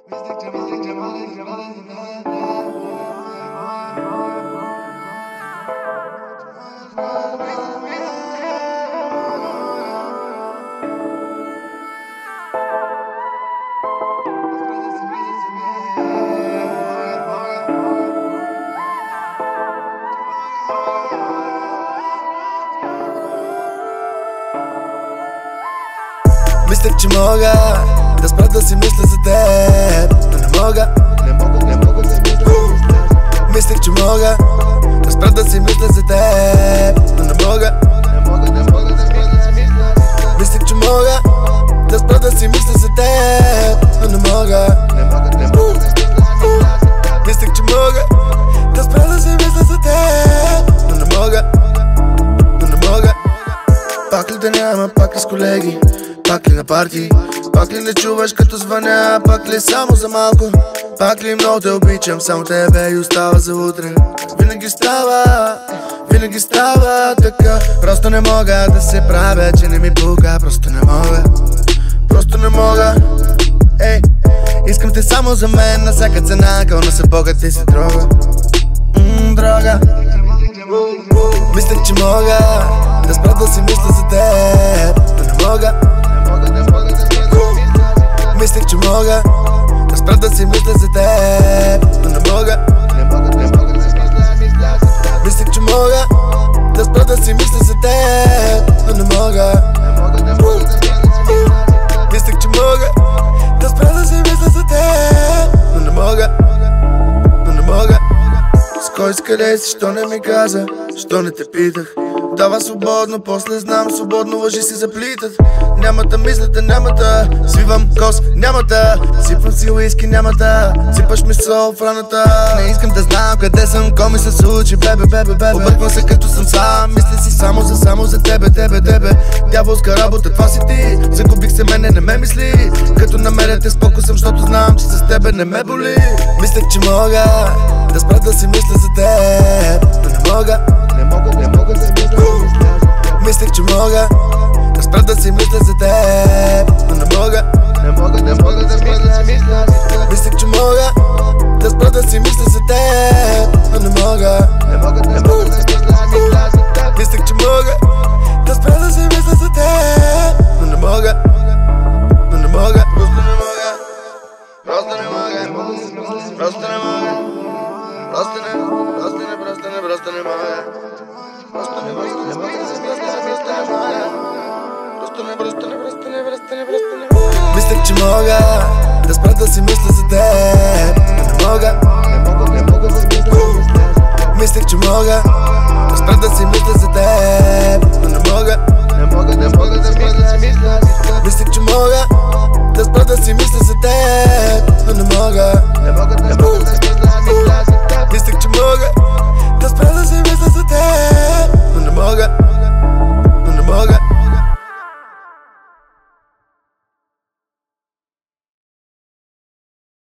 Мислех, че мога да спра да си мисля за теб, но не мога. Мислех, че мога да спра да си мисля за теб, но не мога. Мислех, че мога да спра да си мисля за теб, но не мога. Мислех, че мога да спра да си мисля за теб, но не мога. Пак ли да няма, пак ли с колеги, пак ли на парти, пак ли не чуваш като звъня, пак ли само за малко, пак ли много те обичам, само тебе и остава за утре. Винаги става така. Просто не мога да се правя, че не ми пука. Просто не мога. Ей, искам те само за мен, на всяка цена, кълна се богат и се дрога. Дрога. Мислех, че мога да спра да си мисля за теб, но не мога. Мислех, че мога да спра да си мисля за теб, но не мога. Мислех, че мога да спра да си мисля за теб, но не мога. Мислех, че мога да спра да си мисля за теб, но не мога. С кой скъде си, що не ми каза, що не те питах. Дава свободно, после знам, свободно лъжи си заплитат. Нямата мислята, нямата, свивам кос, нямата. Сипвам си уиски, нямата, сипаш ми сол в раната. Не искам да знам къде съм, ко ми се случи, бебе. Обърквам се като съм сам, мисля си само за тебе. Дяволска работа, това си ти, загубих се, мене не ме мисли. Като намеря те споко съм, защото знам, че с тебе не ме боли. Мислех, че мога да спра да си мисля за теб, но не мога. Мислех, че мога да спра да си мисля за теб, но не мога. Мислех, че мога да спра да си мисля за теб, но не мога. Мислех, че мога да спра да си мисля за теб, но не мога. Просто не Мислех, че мога да спра да си мисля за теб, но не мога. Мислех, че мога да спра да си мисля за теб, но не мога. Мислех, че мога да спра да си мисля за